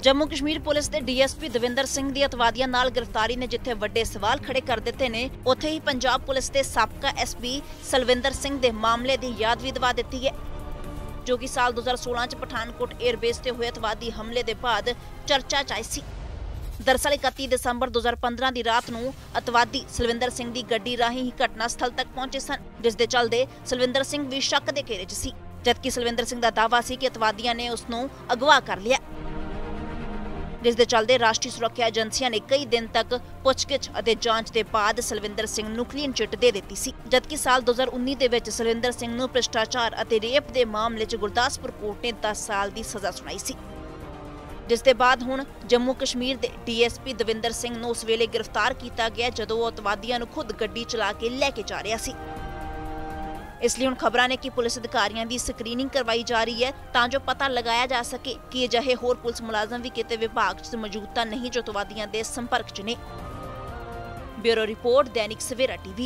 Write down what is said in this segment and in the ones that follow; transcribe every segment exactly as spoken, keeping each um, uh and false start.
Jammu Kashmir police के D S P Davinder Singh दी अतवादियां नाल गिरफ्तारी ने जिथे वड्डे सवाल खड़े कर दिते ने, उत्थे ही पंजाब पुलिस के साबका एस पी सलविंदर सिंह दे मामले की याद भी दिवा दी है, जो कि साल दो हज़ार सोलह च पठानकोट एयरबेस से हुए अतवादी हमले के बाद चर्चा च आई सी। दरअसल इकत्ती दिसंबर दो हज़ार पंद्रह की रात नूं अतवादी सलविंदर सिंह की गड्डी राही ही घटना स्थल तक पहुंचे सन, जिस दे चलदे सलविंदर सिंह भी शक के घेरे च सी, जबकि सलविंदर सिंह का दावा सी कि अतवादियों ने उसनूं अगवा कर लिया, जिस दे चलदे राष्ट्रीय सुरक्षा एजेंसियां ने कई दिन तक पुछगिछ और जांच के बाद सलविंदर सिंह नूं क्लीन चिट दे दी सी। जबकि साल दो हज़ार उन्नीस दे विच सलविंदर सिंह नूं भ्रष्टाचार और रेप के मामले च गुरदासपुर कोर्ट ने दस साल की सज़ा सुनाई सी, जिस दे बाद हुण जम्मू कश्मीर के D S P Davinder Singh नूं उस वेले गिरफ्तार किया गया जदों वो अतवादियों नूं खुद गड्डी चला के लैके जा रहा सी। इसलिए हुण खबरां ने कि पुलिस अधिकारियों की स्क्रीनिंग करवाई जा रही है तां जो पता लगाया जा सके कि अजिहे होर पुलिस मुलाजम भी किते विभाग च मौजूद तां नहीं जो अतवादियों के संपर्क च ने। Bureau report, Dainik Savera TV.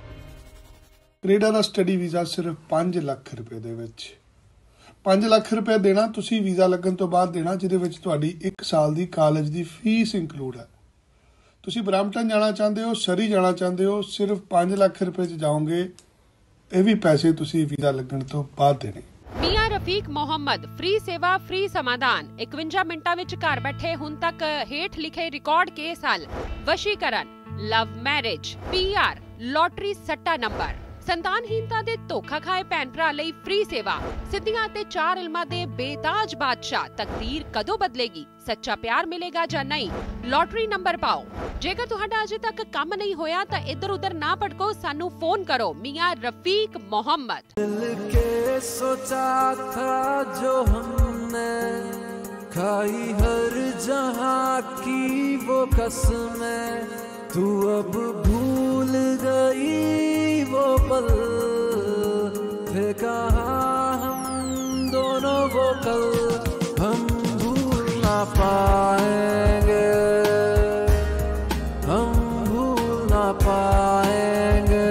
Canada दा स्टडी वीज़ा सिर्फ पाँच लाख रुपए दे विच पाँच लाख रुपए देना तुसी वीज़ा लगन तो बाद देना, जिहदे विच तुहाडी एक साल दी कॉलेज दी फीस इंकलूड है। तुसी ब्रैम्पटन जाना चाहते हो, सरी जाना चाहते हो, सिर्फ पाँच लाख रुपए च जाओगे, ये भी पैसे तुसी वीज़ा लगन तो बाद देने। मियां रफीक मोहम्मद, फ्री सेवा फ्री समाधान, इकवंजा मिनटां विच घर बैठे हुण तक हेठ लिखे रिकॉर्ड केस हल, वशीकरण, love marriage, P R, lottery सट्टा नंबर, संतानहीनता दे धोखा खाए भैन भरा लई फ्री सेवा, सिद्धियां ते चार इल्मां दे बेताज बादशाह, तकदीर कदों बदलेगी, सच्चा प्यार मिलेगा जां नहीं, लॉटरी नंबर पाओ। जेकर तुहाडा अजे तक काम नहीं होया तां इधर उधर ना भटको, सानू फोन करो। मियां रफीक मोहम्मद। दिल के सोचा था जो हमने खाई हर जहां की वो कसमें, तू अब भूल गई वो पल, थे कहाँ हम दोनों वो कल, हम भूल ना पाएंगे, हम भूल ना पाएंगे,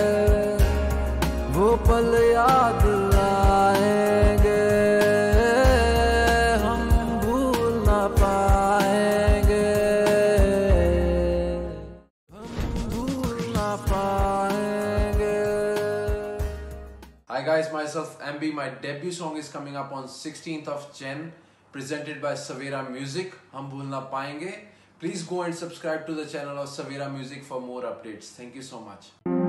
वो पल याद लाएंगे, हम भूल ना पाएंगे, हम भूल ना पाएंगे। Hi guys, myself M B. My debut song is coming up on sixteenth of January, presented by Savera Music. हम भूल ना पाएंगे. Please go and subscribe to the channel of Savera Music for more updates. Thank you so much.